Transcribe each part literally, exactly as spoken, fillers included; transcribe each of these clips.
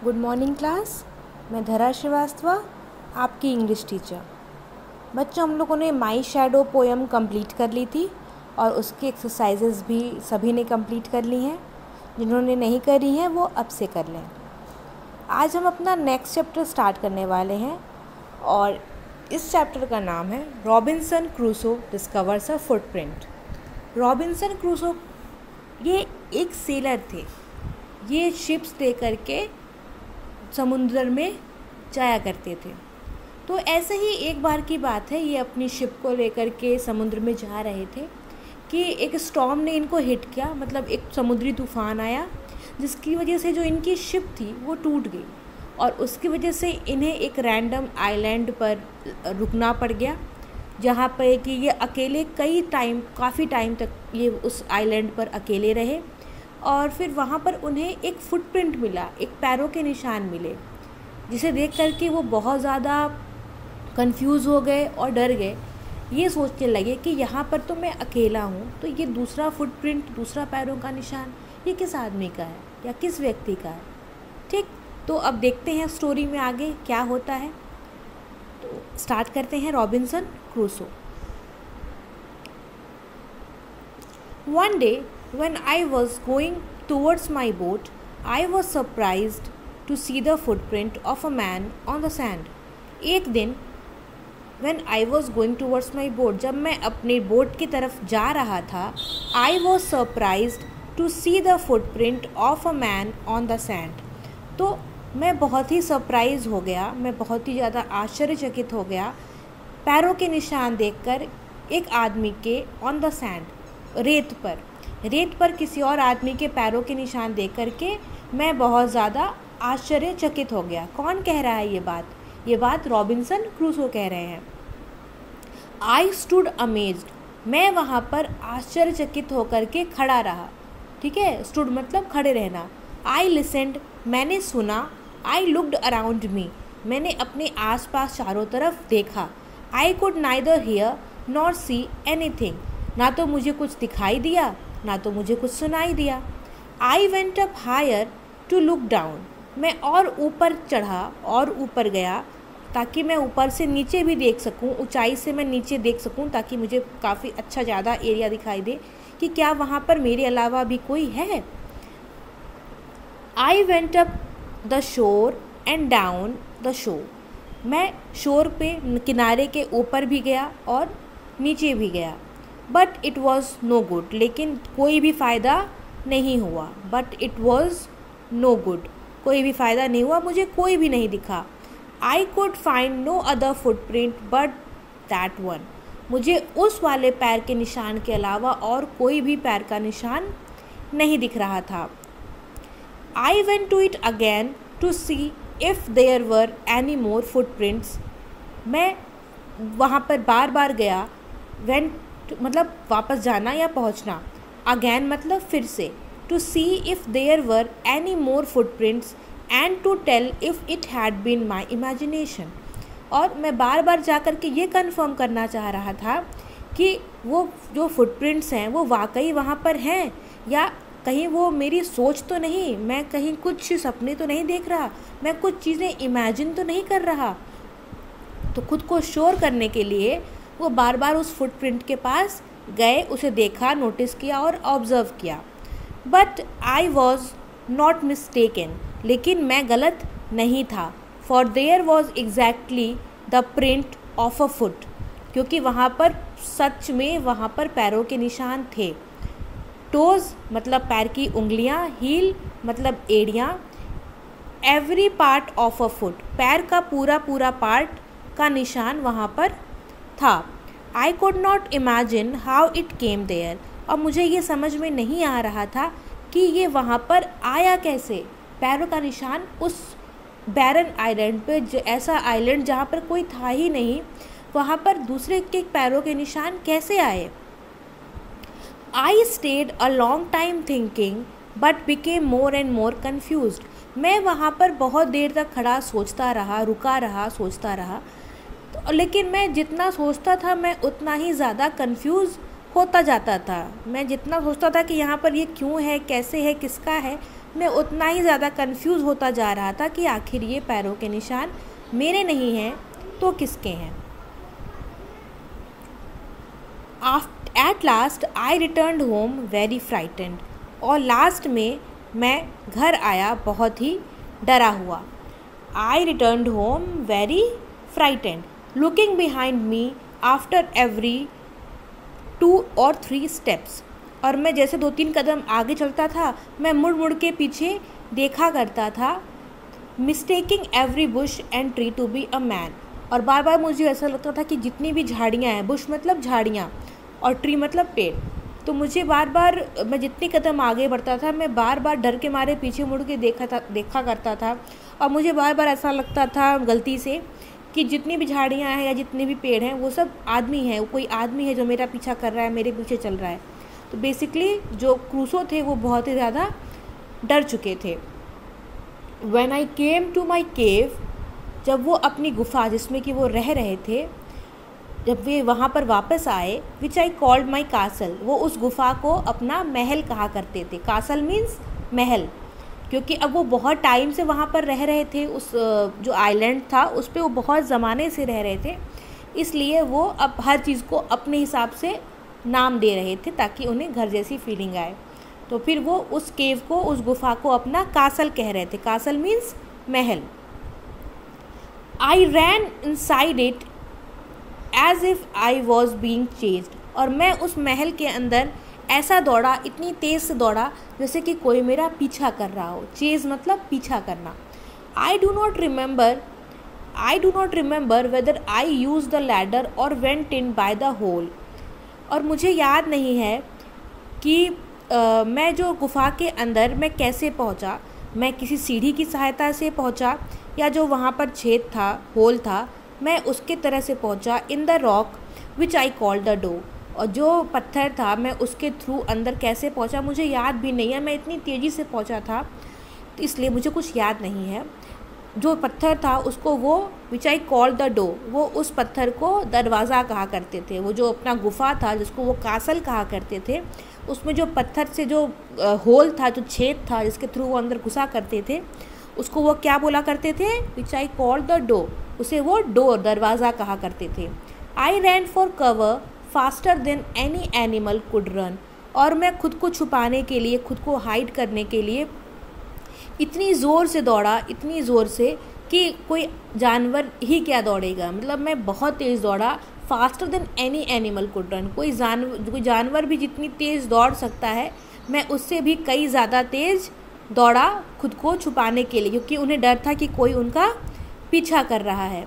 Good morning class. मैं धरा श्रीवास्तव, आपकी इंग्लिश टीचर। बच्चों, हम लोगों ने माई शैडो पोएम कंप्लीट कर ली थी और उसकी एक्सरसाइजेज भी सभी ने कंप्लीट कर ली हैं। जिन्होंने नहीं करी हैं वो अब से कर लें। आज हम अपना नेक्स्ट चैप्टर स्टार्ट करने वाले हैं और इस चैप्टर का नाम है Robinson Crusoe discovers a footprint. Robinson Crusoe ये एक सेलर थे। ये शिप्स ले करके समुद्र में जाया करते थे। तो ऐसे ही एक बार की बात है, ये अपनी शिप को लेकर के समुद्र में जा रहे थे कि एक स्टॉर्म ने इनको हिट किया, मतलब एक समुद्री तूफ़ान आया जिसकी वजह से जो इनकी शिप थी वो टूट गई और उसकी वजह से इन्हें एक रैंडम आइलैंड पर रुकना पड़ गया, जहाँ पर कि ये अकेले कई टाइम काफ़ी टाइम तक ये उस आइलैंड पर अकेले रहे। और फिर वहाँ पर उन्हें एक फुटप्रिंट मिला, एक पैरों के निशान मिले, जिसे देख कर के वो बहुत ज़्यादा कंफ्यूज हो गए और डर गए। ये सोचने लगे कि यहाँ पर तो मैं अकेला हूँ, तो ये दूसरा फुटप्रिंट, दूसरा पैरों का निशान, ये किस आदमी का है या किस व्यक्ति का है। ठीक, तो अब देखते हैं स्टोरी में आगे क्या होता है। तो स्टार्ट करते हैं Robinson Crusoe. One day when I was going towards my boat, I was surprised to see the footprint of a man on the sand. एक दिन when I was going towards my boat, जब मैं अपनी boat की तरफ जा रहा था, I was surprised to see the footprint of a man on the sand. तो मैं बहुत ही सरप्राइज हो गया, मैं बहुत ही ज़्यादा आश्चर्यचकित हो गया पैरों के निशान देखकर एक आदमी के ऑन द सैंड, रेत पर रेत पर किसी और आदमी के पैरों के निशान देख कर के मैं बहुत ज़्यादा आश्चर्यचकित हो गया। कौन कह रहा है ये बात? ये बात रॉबिन्सन क्रूसो कह रहे हैं। आई स्टूड अमेज्ड, मैं वहाँ पर आश्चर्यचकित होकर के खड़ा रहा। ठीक है, स्टूड मतलब खड़े रहना। आई लिसेंड, मैंने सुना। आई लुक्ड अराउंड मी, मैंने अपने आसपास चारों तरफ देखा। I could neither hear nor see anything, ना तो मुझे कुछ दिखाई दिया ना तो मुझे कुछ सुनाई दिया। I went up higher to look down, मैं और ऊपर चढ़ा और ऊपर गया ताकि मैं ऊपर से नीचे भी देख सकूं, ऊंचाई से मैं नीचे देख सकूं, ताकि मुझे काफ़ी अच्छा ज़्यादा एरिया दिखाई दे कि क्या वहाँ पर मेरे अलावा भी कोई है। I went up the shore and down the shore, मैं शोर पे किनारे के ऊपर भी गया और नीचे भी गया। But it was no good, लेकिन कोई भी फ़ायदा नहीं हुआ। But it was no good, कोई भी फ़ायदा नहीं हुआ, मुझे कोई भी नहीं दिखा। I could find no other footprint but that one, मुझे उस वाले पैर के निशान के अलावा और कोई भी पैर का निशान नहीं दिख रहा था। I went to it again to see if there were any more footprints, मैं वहाँ पर बार बार गया। वेंट मतलब वापस जाना या पहुंचना, अगेन मतलब फिर से, to see if there were any more footprints and to tell if it had been my imagination. और मैं बार बार जा कर के ये कंफर्म करना चाह रहा था कि वो जो फुटप्रिंट्स हैं वो वाकई वहाँ पर हैं या कहीं वो मेरी सोच तो नहीं, मैं कहीं कुछ सपने तो नहीं देख रहा, मैं कुछ चीज़ें इमेजिन तो नहीं कर रहा। तो खुद को श्योर करने के लिए वो बार बार उस फुटप्रिंट के पास गए, उसे देखा, नोटिस किया और ऑब्ज़र्व किया। But I was not mistaken, लेकिन मैं गलत नहीं था। For there was exactly the print of a foot, क्योंकि वहाँ पर सच में वहाँ पर पैरों के निशान थे। टोज़ मतलब पैर की उंगलियाँ, हील मतलब एड़ियाँ, every part of a foot, पैर का पूरा पूरा पार्ट का निशान वहाँ पर था। I could not imagine how it came there, और मुझे ये समझ में नहीं आ रहा था कि ये वहाँ पर आया कैसे। पैरों का निशान उस बैरन आइलैंड पे, जो ऐसा आइलैंड जहाँ पर कोई था ही नहीं, वहाँ पर दूसरे के पैरों के निशान कैसे आए। I stayed a long time thinking but became more and more confused, मैं वहाँ पर बहुत देर तक खड़ा सोचता रहा, रुका रहा, सोचता रहा। तो लेकिन मैं जितना सोचता था मैं उतना ही ज़्यादा कंफ्यूज होता जाता था। मैं जितना सोचता था कि यहाँ पर ये क्यों है, कैसे है, किसका है, मैं उतना ही ज़्यादा कंफ्यूज होता जा रहा था कि आखिर ये पैरों के निशान मेरे नहीं हैं तो किसके हैं। At last I return home very frightened, और लास्ट में मैं घर आया बहुत ही डरा हुआ। I return home very frightened, looking behind me after every two और थ्री स्टेप्स, और मैं जैसे दो तीन कदम आगे चलता था मैं मुड़ मुड़ के पीछे देखा करता था। Mistaking every bush and tree to be a man, और बार बार मुझे ऐसा लगता था कि जितनी भी झाड़ियाँ हैं, बुश मतलब झाड़ियाँ और ट्री मतलब पेड़, तो मुझे बार बार मैं जितनी कदम आगे बढ़ता था मैं बार बार डर के मारे पीछे मुड़ के देखा था देखा करता था, और मुझे बार बार ऐसा लगता था गलती से कि जितनी भी झाड़ियाँ हैं या जितने भी पेड़ हैं वो सब आदमी हैं, कोई आदमी है जो मेरा पीछा कर रहा है, मेरे पीछे चल रहा है। तो बेसिकली जो क्रूसो थे वो बहुत ही ज़्यादा डर चुके थे। When I came to my केव, जब वो अपनी गुफा जिसमें कि वो रह रहे थे, जब वे वहाँ पर वापस आए, विच आई कॉल्ड माई कासल, वो उस गुफा को अपना महल कहा करते थे। कासल मीन्स महल, क्योंकि अब वो बहुत टाइम से वहाँ पर रह रहे थे, उस जो आइलैंड था उस पर वो बहुत ज़माने से रह रहे थे, इसलिए वो अब हर चीज़ को अपने हिसाब से नाम दे रहे थे ताकि उन्हें घर जैसी फीलिंग आए। तो फिर वो उस केव को, उस गुफा को अपना कासल कह रहे थे। कासल मीन्स महल। I ran inside it as if I was being chased, और मैं उस महल के अंदर ऐसा दौड़ा, इतनी तेज़ से दौड़ा जैसे कि कोई मेरा पीछा कर रहा हो। चेज मतलब पीछा करना। I do not remember I do not remember whether I use the ladder और went in by the hole, और मुझे याद नहीं है कि आ, मैं जो गुफा के अंदर मैं कैसे पहुंचा, मैं किसी सीढ़ी की सहायता से पहुंचा या जो वहाँ पर छेद था, होल था, मैं उसके तरह से पहुंचा। In the rock which I call the door, और जो पत्थर था मैं उसके थ्रू अंदर कैसे पहुंचा मुझे याद भी नहीं है, मैं इतनी तेज़ी से पहुंचा था तो इसलिए मुझे कुछ याद नहीं है। जो पत्थर था उसको वो which I call the door, वो उस पत्थर को दरवाज़ा कहा करते थे। वो जो अपना गुफा था जिसको वो कासल कहा करते थे, उसमें जो पत्थर से जो होल था, जो छेद था जिसके थ्रू वो अंदर घुसा करते थे, उसको वो क्या बोला करते थे? Which I call the door, उसे वो डोर, दरवाज़ा कहा करते थे। I ran for cover faster than any animal could run, और मैं खुद को छुपाने के लिए, खुद को हाइड करने के लिए इतनी ज़ोर से दौड़ा, इतनी ज़ोर से कि कोई जानवर ही क्या दौड़ेगा, मतलब मैं बहुत तेज़ दौड़ा। Faster than any animal could run, कोई जानवर कोई जानवर भी जितनी तेज़ दौड़ सकता है मैं उससे भी कई ज़्यादा तेज़ दौड़ा खुद को छुपाने के लिए, क्योंकि उन्हें डर था कि कोई उनका पीछा कर रहा है।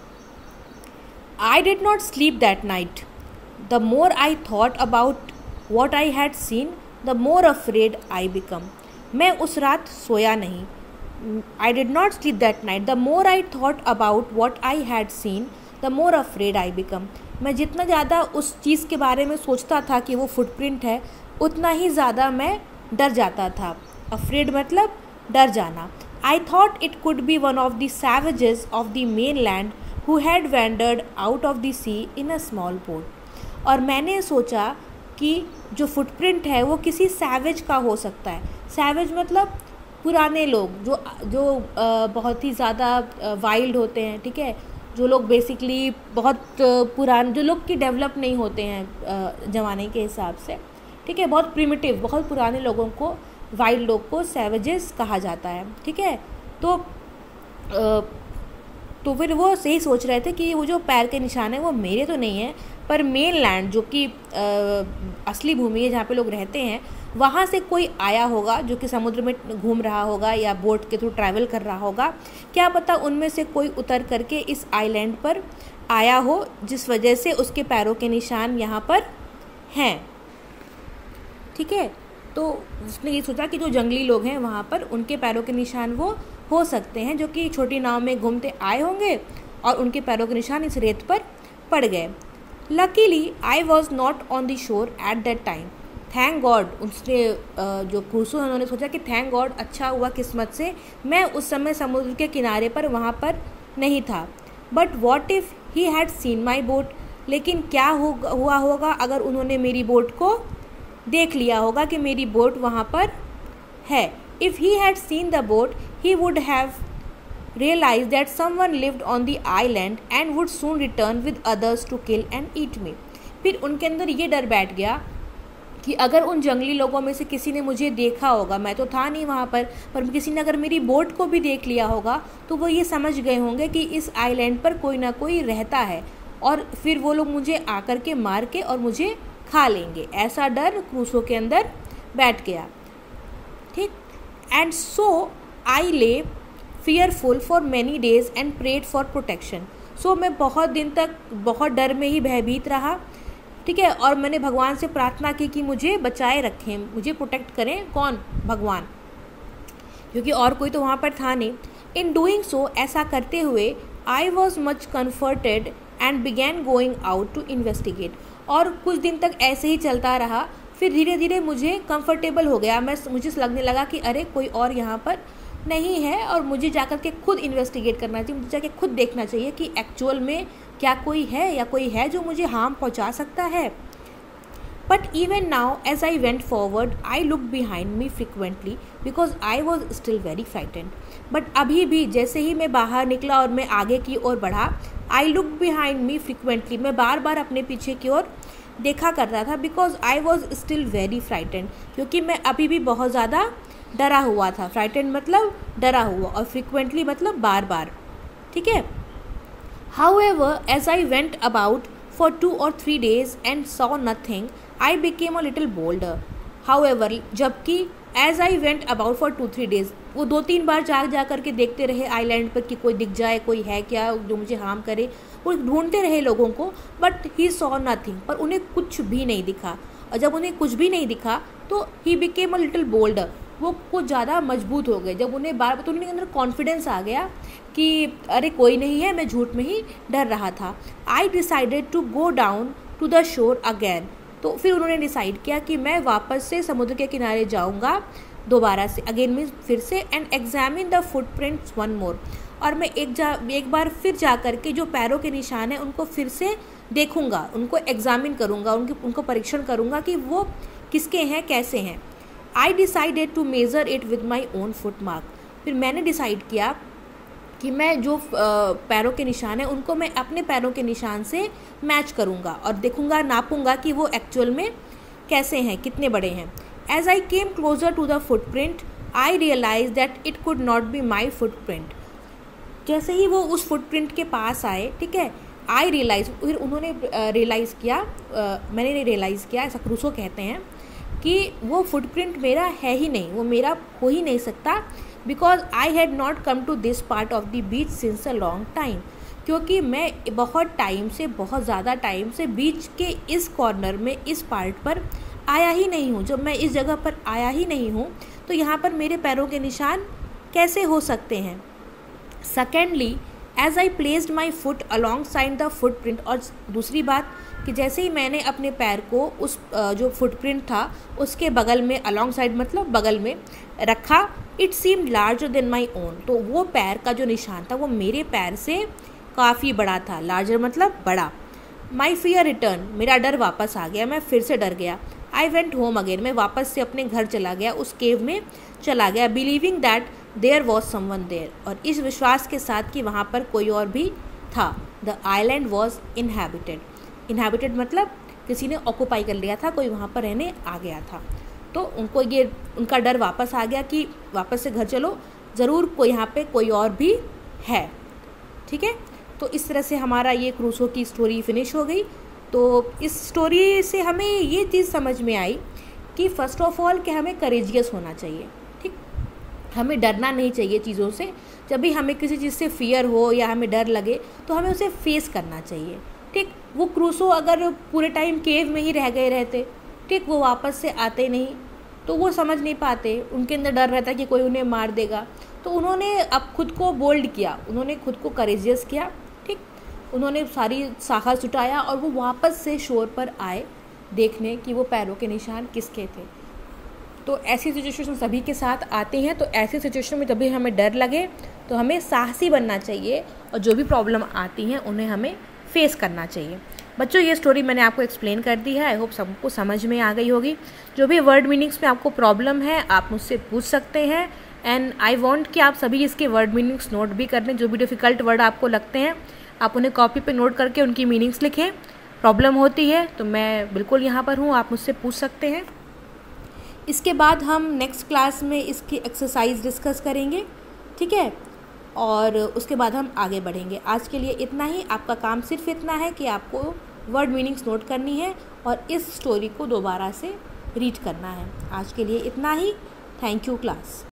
I did not sleep that night, the more I thought about what I had seen the more afraid I become, मैं उस रात सोया नहीं। I did not sleep that night, the more I thought about what I had seen the more afraid I become, मैं जितना ज़्यादा उस चीज़ के बारे में सोचता था कि वो फुटप्रिंट है, उतना ही ज़्यादा मैं डर जाता था। अफ्रेड मतलब डर जाना। I thought it could be one of the savages of the mainland who had wandered out of the sea in a small boat, और मैंने सोचा कि जो फुटप्रिंट है वो किसी सैवेज का हो सकता है। सैवेज मतलब पुराने लोग, जो जो आ, बहुत ही ज़्यादा वाइल्ड होते हैं, ठीक है, जो लोग बेसिकली बहुत पुराने, जो लोग की डेवलप नहीं होते हैं ज़माने के हिसाब से, ठीक है, बहुत प्रिमिटिव, बहुत पुराने लोगों को, वाइल्ड लोग को सैवेजेस कहा जाता है, ठीक है। तो आ, तो फिर वो सही सोच रहे थे कि वो जो पैर के निशान है वो मेरे तो नहीं है, पर मेन लैंड जो कि असली भूमि है जहाँ पे लोग रहते हैं, वहाँ से कोई आया होगा जो कि समुद्र में घूम रहा होगा या बोट के थ्रू ट्रैवल कर रहा होगा। क्या पता उनमें से कोई उतर करके इस आइलैंड पर आया हो, जिस वजह से उसके पैरों के निशान यहाँ पर हैं, ठीक है। तो उसने ये सोचा कि जो जंगली लोग हैं वहाँ पर उनके पैरों के निशान वो हो सकते हैं, जो कि छोटी नाव में घूमते आए होंगे और उनके पैरों के निशान इस रेत पर पड़ गए। Luckily I was not on the shore at that time, thank God, उसने जो क्रूसो उन्होंने सोचा कि थैंक गॉड, अच्छा हुआ किस्मत से मैं उस समय समुद्र के किनारे पर वहाँ पर नहीं था। But what if he had seen my boat, लेकिन क्या हो हुआ होगा अगर उन्होंने मेरी बोट को देख लिया होगा कि मेरी बोट वहाँ पर है। If he had seen the boat, he would have realized that someone lived on the island and would soon return with others to kill and eat me. फिर उनके अंदर ये डर बैठ गया कि अगर उन जंगली लोगों में से किसी ने मुझे देखा होगा, मैं तो था नहीं वहाँ पर, पर किसी ने अगर मेरी बोट को भी देख लिया होगा तो वो ये समझ गए होंगे कि इस आइलैंड पर कोई ना कोई रहता है और फिर वो लोग मुझे आकर के मार के और मुझे खा लेंगे। ऐसा डर क्रूसो के अंदर बैठ गया। ठीक। एंड सो आई ले fearful for many days and prayed for protection. So so, मैं बहुत दिन तक बहुत डर में ही भयभीत रहा। ठीक है। और मैंने भगवान से प्रार्थना की कि मुझे बचाए रखें, मुझे प्रोटेक्ट करें। कौन? भगवान, क्योंकि और कोई तो वहाँ पर था नहीं। इन डूइंग सो, ऐसा करते हुए, I was much comforted and began going out to investigate. और कुछ दिन तक ऐसे ही चलता रहा। फिर धीरे धीरे मुझे कंफर्टेबल हो गया। मैं मुझे लगने लगा कि अरे कोई और यहाँ पर नहीं है और मुझे जाकर के खुद इन्वेस्टिगेट करना चाहिए, मुझे जाके खुद देखना चाहिए कि एक्चुअल में क्या कोई है या कोई है जो मुझे हार्म पहुंचा सकता है। But even now as I went forward I look behind me frequently because I was still very frightened. But अभी भी जैसे ही मैं बाहर निकला और मैं आगे की ओर बढ़ा, I look behind me frequently, मैं बार बार अपने पीछे की ओर देखा करता था। Because I was still very frightened, क्योंकि मैं अभी भी बहुत ज़्यादा डरा हुआ था। फ्राइटेंड मतलब डरा हुआ और फ्रिक्वेंटली मतलब बार बार। ठीक है। However as I went about for two और three days and saw nothing I became a little bolder. However, जबकि as I went about for two three days, वो दो तीन बार जा जा करके देखते रहे आइलैंड पर कि कोई दिख जाए, कोई है क्या जो मुझे हार्म करे। वो ढूंढते रहे लोगों को, बट ही सॉ नथिंग, पर उन्हें कुछ भी नहीं दिखा। और जब उन्हें कुछ भी नहीं दिखा तो he became a little bolder, वो कुछ ज़्यादा मजबूत हो गए। जब उन्हें बार बार, तो उनके अंदर कॉन्फिडेंस आ गया कि अरे कोई नहीं है, मैं झूठ में ही डर रहा था। I decided to go down to the shore again. तो फिर उन्होंने डिसाइड किया कि मैं वापस से समुद्र के किनारे जाऊंगा दोबारा से, अगेन मीन्स फिर से, and examine the footprints one more. और मैं एक जा एक बार फिर जा कर के जो पैरों के निशान हैं उनको फिर से देखूंगा, उनको एग्जामिन करूंगा, उनके उनको परीक्षण करूंगा कि वो किसके हैं, कैसे हैं। I decided to measure it with my own foot mark. फिर मैंने डिसाइड किया कि मैं जो पैरों के निशान हैं उनको मैं अपने पैरों के निशान से मैच करूंगा और देखूंगा, नापूंगा कि वो एक्चुअल में कैसे हैं, कितने बड़े हैं। As I came closer to the footprint I realise that it could not be my footprint. जैसे ही वो उस फुटप्रिंट के पास आए, ठीक है, आई रियलाइज, फिर उन्होंने रियलाइज़ किया, मैंने रियलाइज़ किया, ऐसा क्रूसो कहते हैं, कि वो फुटप्रिंट मेरा है ही नहीं, वो मेरा हो ही नहीं सकता। Because I had not come to this part of the beach since a long time, क्योंकि मैं बहुत टाइम से, बहुत ज़्यादा टाइम से बीच के इस कॉर्नर में, इस पार्ट पर आया ही नहीं हूँ। जब मैं इस जगह पर आया ही नहीं हूँ तो यहाँ पर मेरे पैरों के निशान कैसे हो सकते हैं। Secondly, as I placed my foot alongside the footprint, और दूसरी बात कि जैसे ही मैंने अपने पैर को उस जो फुटप्रिंट था उसके बगल में, अलॉन्ग साइड मतलब बगल में रखा, it seemed larger than my own. तो वो पैर का जो निशान था वो मेरे पैर से काफ़ी बड़ा था। लार्जर मतलब बड़ा। माई फियर रिटर्न, मेरा डर वापस आ गया, मैं फिर से डर गया। आई वेंट होम अगेन, मैं वापस से अपने घर चला गया, उस केव में चला गया, believing that there was someone there, और इस विश्वास के साथ कि वहाँ पर कोई और भी था। The island was inhabited. Inhabited मतलब किसी ने ऑक्यूपाई कर लिया था, कोई वहाँ पर रहने आ गया था। तो उनको ये, उनका डर वापस आ गया कि वापस से घर चलो, ज़रूर कोई यहाँ पे कोई और भी है। ठीक है। तो इस तरह से हमारा ये क्रूसो की स्टोरी फिनिश हो गई। तो इस स्टोरी से हमें ये चीज़ समझ में आई कि फ़र्स्ट ऑफ ऑल कि हमें करेजियस होना चाहिए। ठीक, हमें डरना नहीं चाहिए चीज़ों से। जब भी हमें किसी चीज़ से फियर हो या हमें डर लगे तो हमें उसे फेस करना चाहिए। ठीक, वो क्रूसो अगर पूरे टाइम केव में ही रह गए रहते, ठीक, वो वापस से आते नहीं, तो वो समझ नहीं पाते, उनके अंदर डर रहता कि कोई उन्हें मार देगा। तो उन्होंने अब खुद को बोल्ड किया, उन्होंने खुद को करेजियस किया। ठीक, उन्होंने सारी साहस जुटाया और वो वापस से शोर पर आए देखने कि वो पैरों के निशान किसके थे। तो ऐसी सिचुएशन सभी के साथ आते हैं। तो ऐसी सिचुएशन में जब भी हमें डर लगे तो हमें साहसी बनना चाहिए और जो भी प्रॉब्लम आती हैं उन्हें हमें फेस करना चाहिए। बच्चों ये स्टोरी मैंने आपको एक्सप्लेन कर दी है, आई होप सबको समझ में आ गई होगी। जो भी वर्ड मीनिंग्स में आपको प्रॉब्लम है आप मुझसे पूछ सकते हैं, एंड आई वांट कि आप सभी इसके वर्ड मीनिंग्स नोट भी कर लें। जो भी डिफ़िकल्ट वर्ड आपको लगते हैं आप उन्हें कॉपी पे नोट करके उनकी मीनिंग्स लिखें। प्रॉब्लम होती है तो मैं बिल्कुल यहाँ पर हूँ, आप मुझसे पूछ सकते हैं। इसके बाद हम नेक्स्ट क्लास में इसकी एक्सरसाइज डिस्कस करेंगे, ठीक है, और उसके बाद हम आगे बढ़ेंगे। आज के लिए इतना ही। आपका काम सिर्फ इतना है कि आपको वर्ड मीनिंग्स नोट करनी है और इस स्टोरी को दोबारा से रीड करना है। आज के लिए इतना ही। Thank you class.